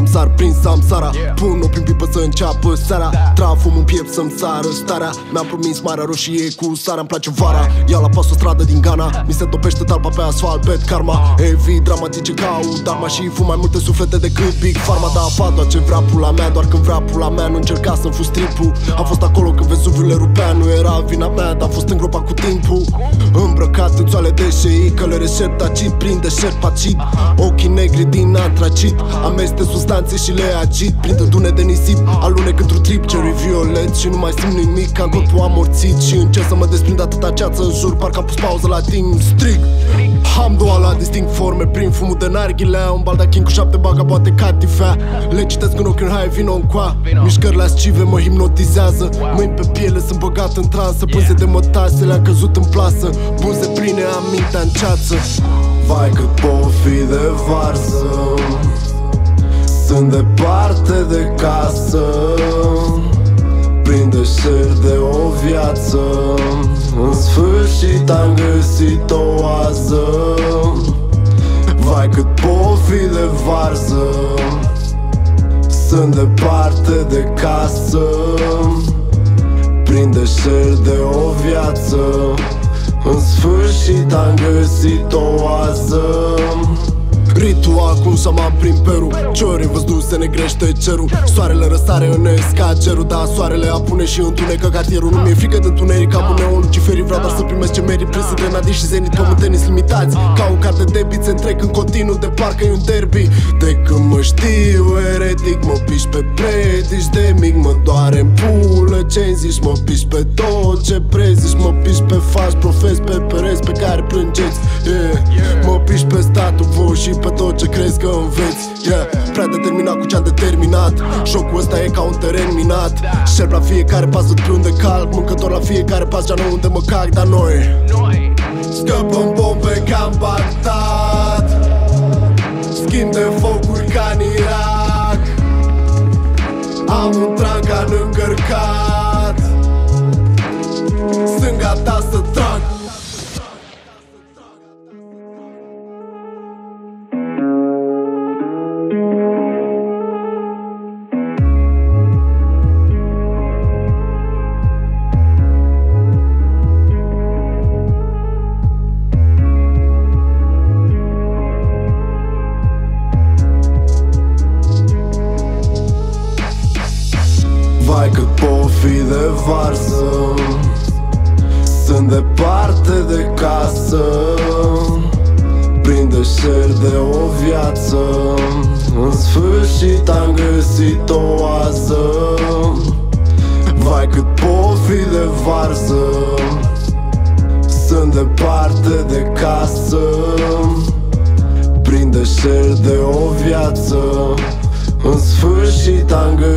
Am sar prin samsara, pun-o prin pipă să înceapă seara. Trag fum în piept să-mi sară starea. Mi-am promis Marea Roșie cu sarea. Îmi place vara, ia la pas o stradă din Ghana. Mi se topește talpa pe asfalt, bad karma. Evi dramatice ca Udarma și fum mai multe suflete decât Big Pharma. Dar fac doar ce vrea pula mea, doar când vrea pula mea. Nu încerca să-mi fu stripul. Am fost acolo când Vezuviul le rupea. Nu era vina mea, dar am fost îngropat cu timpul. Îmbrăcat în țoale de șei, călere șertacit, prinde șerpacit. Ochii negri din antracit, ameste substanțe și le agit. Printre dune de nisip, alunec într-un trip. Cherry violet și nu mai simt nimic. Am corpul amorțit și încerc să mă desprind atâta ceață în jur. Parcă am pus pauză la timp strict. Am la distinct forme prin fumul de narghilea. Un baldachin cu 7 bagaboate catifea. Le citesc în ochi în hai, vino încoa. Mișcări lascive mă hipnotizează. Mâini pe piele sunt băgat în transă. Pânze de mătase le-am căzut în plasă. Buze pline am mintea în ceață. Vai cât pot fi de varză. Sunt departe de casă. Prin deșert de o viață. În sfârșit am găsit o oază. Vai cât pot fi de varză. Sunt departe de casă. Prin deșert de o viață. În sfârșit am găsit o oază. Ritual cum șaman prin Peru. Ciorii văzut se negrește cerul. Soarele răsare în escagerul. Da, soarele apune și întunecă cartierul. Nu mi-e frică de întuneric, am un neon luciferii. Vreau doar să primesc ce merit. Prins între Nadi și Zenit, pământeniți limitați. Ca un card de debit se întrec în continuu. De parcă e un derby. De când mă știu eretic, mă piși pe predici. De mic mă doare în pulă. Ce-mi zici, mă piși pe tot ce prezici. Mă piși pe faci, profes pe pereți pe care plângeți, Mă piși pe statul voi și pe tot ce crezi că înveți, Prea determinat cu ce-am determinat. Jocul ăsta e ca un teren minat. Șerp la fiecare pas, văd pe unde calc. Mâncător la fiecare pas, geană unde mă cac. Dar noi scăpăm bombe ca-n Bagdad. Schimb de focuri ca în Irak. Am un trancan încărcat. Sunt gata să trag. Vai cât pot fi de varză. Sunt departe de casă. Prin deșert de o viață. În sfârșit am găsit o oază. Vai cât pot fi de varză. Sunt departe de casă. Prin deșert de o viață. În sfârșit am găsit